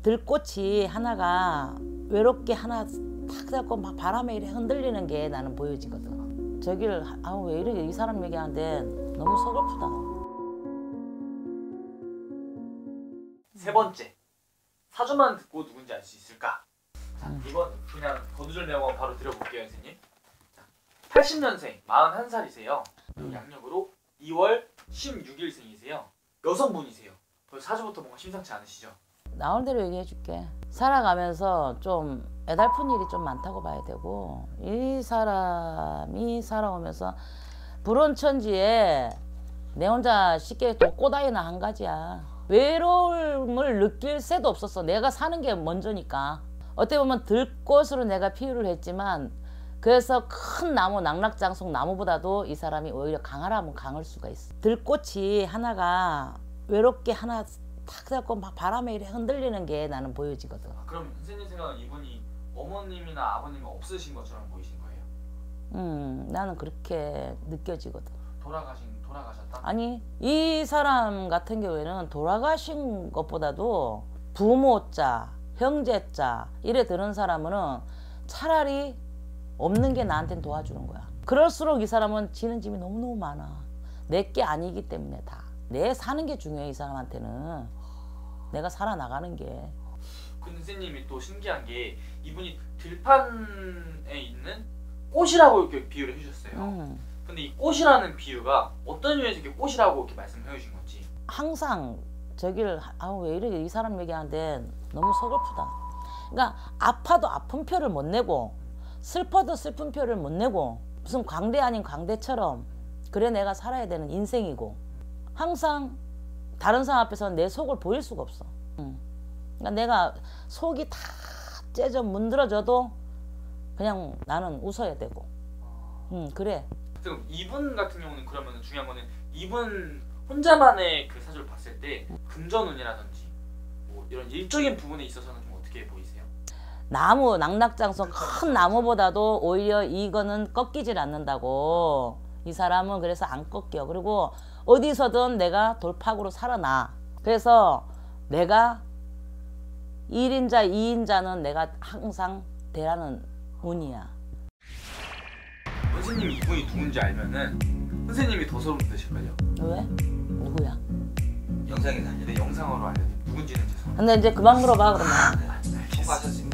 들꽃이 하나가 외롭게 하나 탁 잡고 막 바람에 이래 흔들리는 게 나는 보여지거든. 저길 왜 이렇게 이 사람 얘기하는데 너무 서글프다. 세 번째, 사주만 듣고 누군지 알 수 있을까? 자, 이번 그냥 거두절미하고 바로 드려볼게요, 선생님. 80년생, 41살이세요. 양력으로 2월 16일생이세요. 여성분이세요. 벌써 사주부터 뭔가 심상치 않으시죠? 나올 대로 얘기해 줄게. 살아가면서 좀 애달픈 일이 좀 많다고 봐야 되고, 이 사람이 살아오면서 불원천지에 내 혼자 쉽게 또 꼬다이나 한 가지야. 외로움을 느낄 새도 없었어. 내가 사는 게 먼저니까. 어떻게 보면 들꽃으로 내가 비유를 했지만, 그래서 큰 나무, 낙낙장송 나무보다도 이 사람이 오히려 강하라면 강할 수가 있어. 들꽃이 하나가 외롭게 하나 탁 잡고 막 바람에 이래 흔들리는 게 나는 보여지거든. 그럼 선생님 생각은 이분이 어머님이나 아버님이 없으신 것처럼 보이신 거예요? 나는 그렇게 느껴지거든. 돌아가셨다? 아니, 이 사람 같은 경우에는 돌아가신 것보다도 부모자, 형제자 이래 드는 사람은 차라리 없는 게 나한테는 도와주는 거야. 그럴수록 이 사람은 지는 짐이 너무너무 많아. 내 게 아니기 때문에 다. 내 사는 게 중요해. 이 사람한테는 내가 살아나가는 게. 근데 선생님이 또 신기한 게 이분이 들판에 있는 꽃이라고 이렇게 비유를 해주셨어요. 근데 이 꽃이라는 비유가 어떤 이유에서 이렇게 꽃이라고 이렇게 말씀을 해주신 건지. 항상 저길 왜 이렇게 이 사람 얘기하는데 너무 서글프다. 그러니까 아파도 아픈 표를 못 내고 슬퍼도 슬픈 표를 못 내고 무슨 광대 아닌 광대처럼 그래 내가 살아야 되는 인생이고 항상 다른 사람 앞에서 내 속을 보일 수가 없어. 그러니까 내가 속이 다 째져 문드러져도 그냥 나는 웃어야 되고. 그래. 그럼 이분 같은 경우는 그러면 중요한 거는 이분 혼자만의 그 사주를 봤을 때 금전운이라든지 뭐 이런 일적인 부분에 있어서는 좀 어떻게 보이세요? 나무, 낙낙장성 큰 나무보다도 오히려 이거는 꺾이질 않는다고. 이 사람은 그래서 안 꺾여. 그리고 어디서든 내가 돌파구로 살아나. 그래서 내가 1인자, 2인자는 내가 항상 대라는 운이야. 선생님이 이분이 누군지 알면은 선생님이 더 소름 돋으실걸요? 왜? 누구야? 영상에서 알려드릴게요. 영상으로 알려드릴게요. 누군지는 죄송합니다. 근데 이제 그만 물어봐 그러면. 수고하셨습니다.